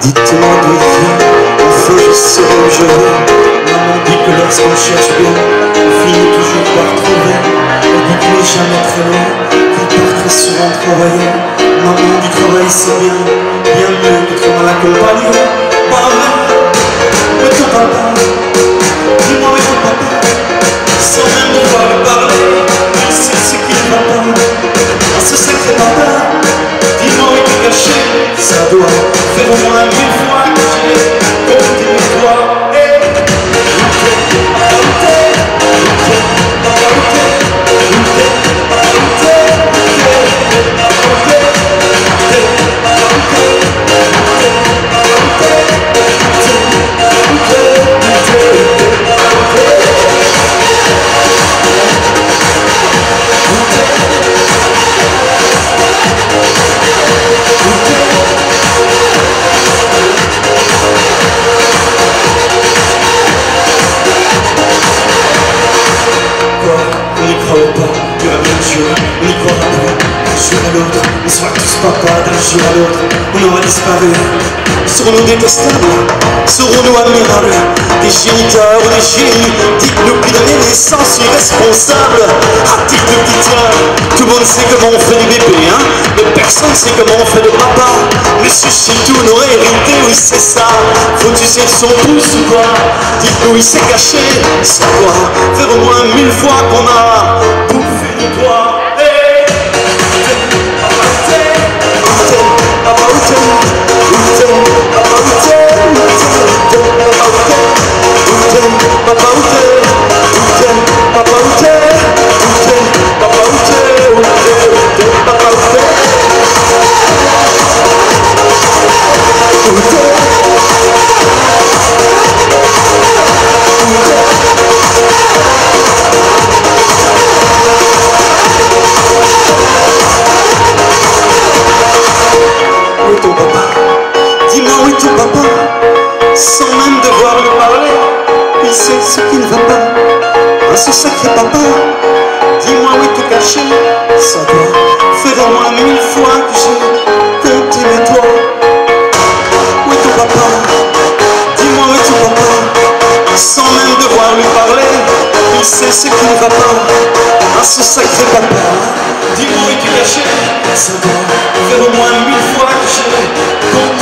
Dites-moi d'où il vient, enfin je saurai où je vais. Maman dit que lorsqu'on cherche bien, on finit toujours par trouver. Le but n'est jamais très loin, qu'il part très souvent travailler. Maman du travail c'est bien, bien mieux qu'être mal accompagné. Maman, mais ton papa, dis-moi où est ton papa, sans même devoir lui parler, il sait ce qu'il va pas. À ce sacré papa, dis-moi où il est caché, ça doit faire au moins 1000 fois que j'ai compté mes doigts. On y croira plus, d'un jour à l'autre, on sera tous papa, d'un jour à l'autre, on aura disparu. Serons-nous détestables? Serons-nous admirables? Des géniteurs ou des génies? Dites-nous qui donnait naissance irresponsable. Ah, dites-nous qui tient. Tout le monde sait comment on fait des bébés, hein, mais personne sait comment on fait des papas. Monsieur Chitou n'aurait hérité, oui c'est ça. Faut-tu dire son pouce ou quoi? Dites-nous, il s'est caché, ça doit faire au moins 1000 fois qu'on a bouffé nos doigts. Dis-moi où est ton papa, sans même devoir lui parler, il sait ce qui ne va pas. À ce sacré papa, dis-moi où il est caché, ça doit faire au moins 1000 fois que j'ai compté mes doigts. Où est ton papa? Dis-moi où est ton papa, sans même devoir lui parler, il sait ce qui ne va pas. À ce sacré papa, dis-moi où il est caché, ça doit faire au moins 1000 fois que j'ai compté.